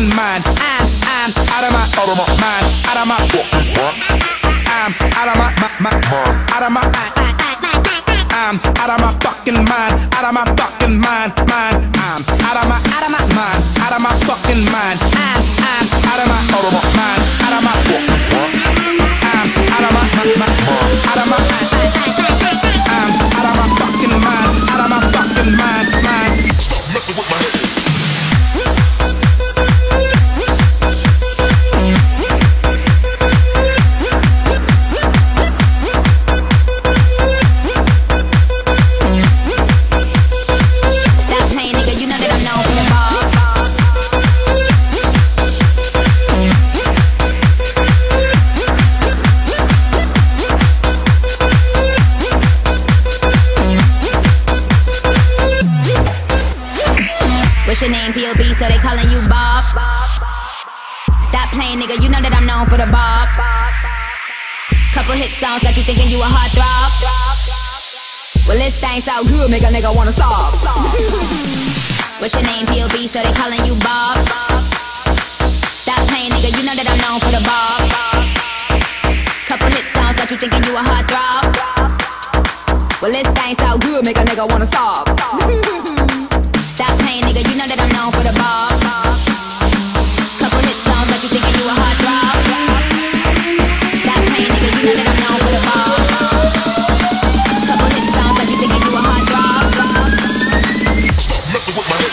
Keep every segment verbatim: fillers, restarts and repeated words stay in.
fucking mind. I'm, I'm out of my, out of my mind, out of my fucking mind. I'm out of my, my, my, out of my, I'm out of my fucking mind, out of my fucking mind, mind. I'm out of my, out of my mind, out of my fucking mind. I'm, I'm out of my, out of my mind, out of my fucking mind. I'm out of my, my, my, out of my, I'm out of my fucking mind, out of my fucking mind, mind. Stop messing with my head. What's your name, P O B, so they calling you Bob? Stop playing, nigga, you know that I'm known for the Bob. Couple hit songs got you thinking you a heartthrob. Well, this thing sound good, make a nigga wanna stop. What's your name, P O B, so they calling you Bob? Stop playing, nigga, you know that I'm known for the Bob. Couple hit songs got you thinking you a heartthrob. Well, this thing sound good, make a nigga wanna stop. Stop playing, nigga, you know that I'm known for the ball. Couple hit songs like you thinking you a heartthrob. Stop playing, nigga, you know that I'm known for the ball. Couple hit songs like you thinking you a heartthrob. Stop messing with my head.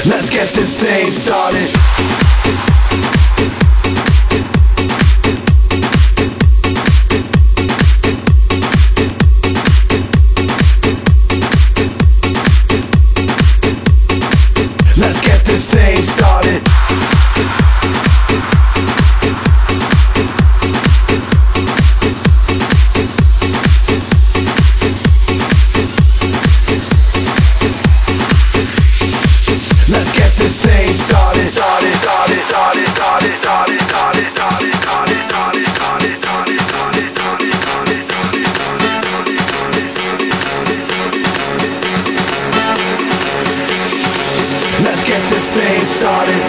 Let's get this thing started. Let's get this thing started. Let's get this thing started, started, started, started, started, started, started, started, started, started, started, started, started, started, started, started. Let's get this thing started.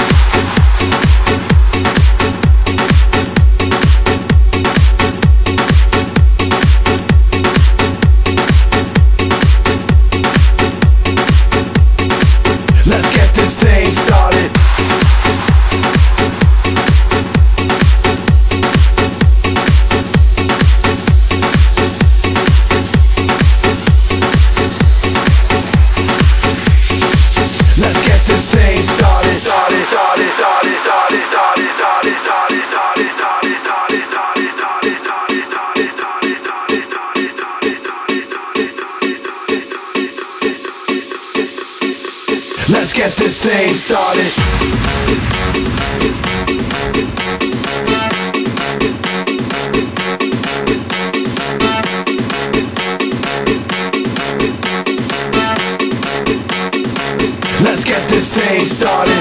Let's get this thing started. Let's get this thing started, started, started, started, started, started, started, started, started, started, started, started, started, started, started, started, started, started, started, started. Let's get this thing started. Let's get this thing started.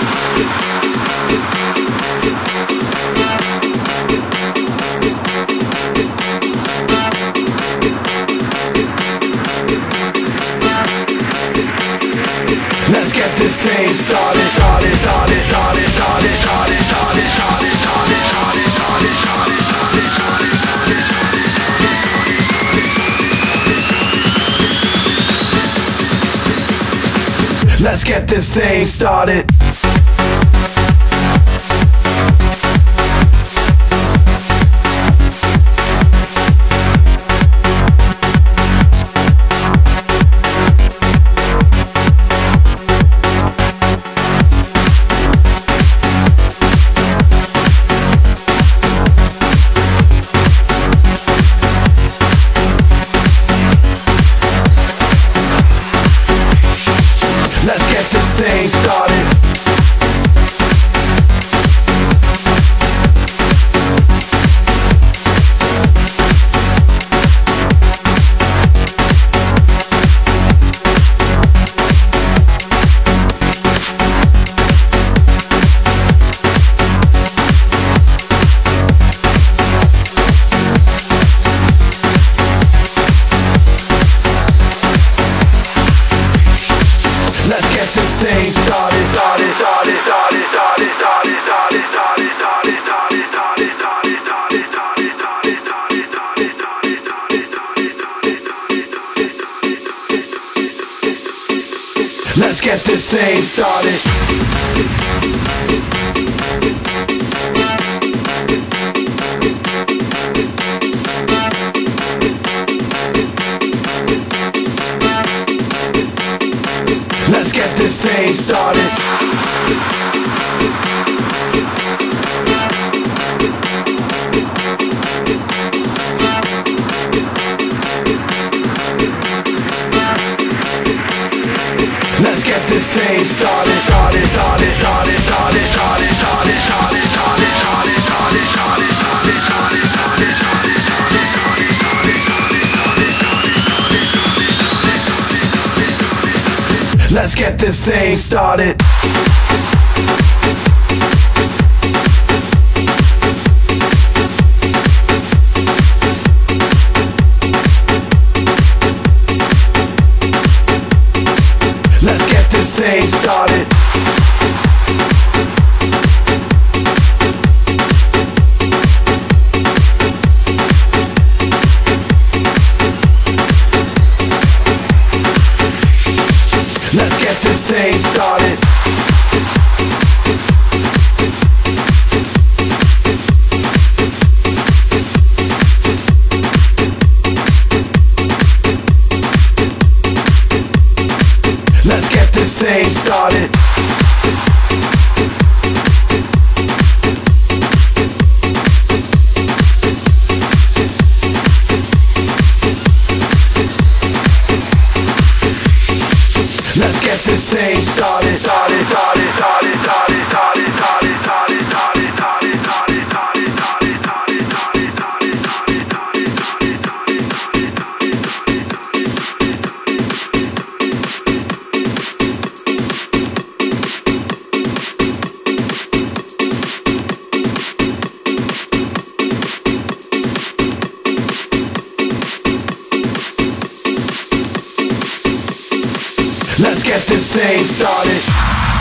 Let's get this thing started, started, started, started, started, started, started, started, started, started, started, started, started, started, started, started. Let's get this thing started. Let's get this thing started. Let's get this thing started, started, started, started, started, started, started, started, started, started, started, started, started, started, started, started, started, started, started. Let's get this thing started. Let's get this thing started. Let's get this thing started, started, started, started, started, started, started, started, started, started, started, started, started, started, started, started, started, started, started, started. Let's get this thing started. Let's get this thing started. Let's get this thing started. Let's get this this thing started. Let's get this thing started, started, started, started, started, started, started, started, started, started, started, started, started, started, Let's get this thing started.